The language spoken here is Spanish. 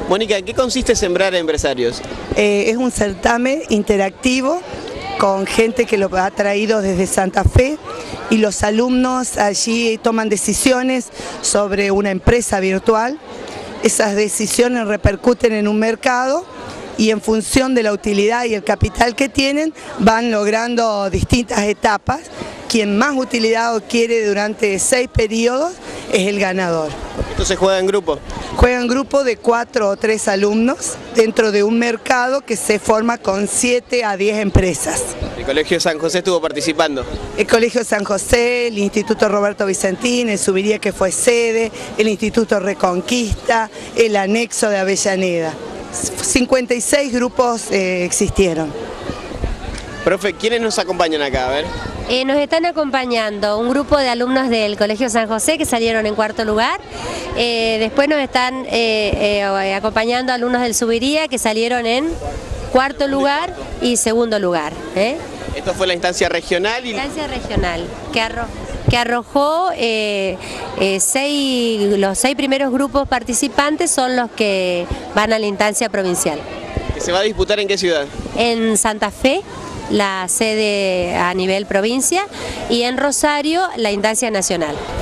Mónica, ¿en qué consiste Sembrar a Empresarios? Es un certamen interactivo con gente que lo ha traído desde Santa Fe y los alumnos allí toman decisiones sobre una empresa virtual. Esas decisiones repercuten en un mercado y en función de la utilidad y el capital que tienen van logrando distintas etapas. Quien más utilidad adquiere durante 6 periodos es el ganador. ¿Esto se juega en grupo? Juega en grupo de 4 o 3 alumnos dentro de un mercado que se forma con 7 a 10 empresas. ¿El Colegio San José estuvo participando? El Colegio San José, el Instituto Roberto Vicentín, el Subiría que fue sede, el Instituto Reconquista, el anexo de Avellaneda. 56 grupos existieron. Profe, ¿quiénes nos acompañan acá? A ver. Nos están acompañando un grupo de alumnos del Colegio San José que salieron en 4º lugar. Después nos están acompañando alumnos del Subiría que salieron en 4º lugar y 2º lugar. Esto fue la instancia regional. La instancia regional que arrojó los 6 primeros grupos participantes son los que van a la instancia provincial. ¿Que se va a disputar en qué ciudad? En Santa Fe, la sede a nivel provincia, y en Rosario, la instancia nacional.